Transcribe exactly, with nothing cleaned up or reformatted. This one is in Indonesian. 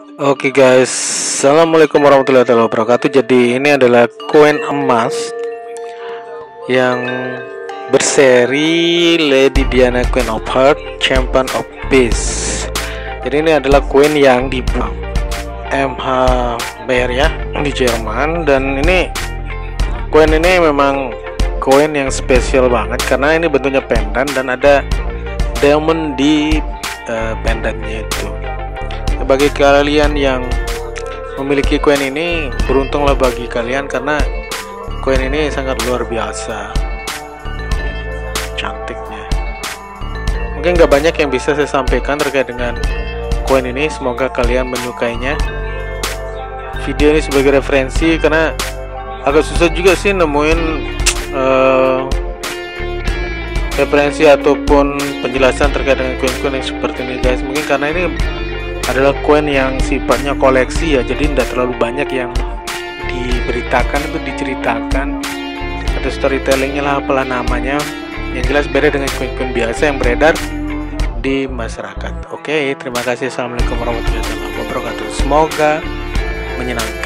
Oke guys, assalamualaikum warahmatullahi wabarakatuh. Jadi ini adalah koin emas yang berseri Lady Diana Queen of Hearts Champion of Peace. Jadi ini adalah koin yang dibuat M H Bayer ya di Jerman, dan ini koin ini memang koin yang spesial banget karena ini bentuknya pendan dan ada diamond di uh, pendannya itu. Bagi kalian yang memiliki koin ini, beruntunglah bagi kalian karena koin ini sangat luar biasa cantiknya. Mungkin nggak banyak yang bisa saya sampaikan terkait dengan koin ini. Semoga kalian menyukainya. Video ini sebagai referensi karena agak susah juga sih nemuin uh, referensi ataupun penjelasan terkait dengan koin-koin yang seperti ini guys. Mungkin karena ini adalah koin yang sifatnya koleksi ya, jadi tidak terlalu banyak yang diberitakan atau diceritakan atau storytellingnya lah, apalah namanya, yang jelas beda dengan koin-koin biasa yang beredar di masyarakat. Oke, terima kasih. Assalamualaikum warahmatullahi wabarakatuh. Semoga menyenangkan.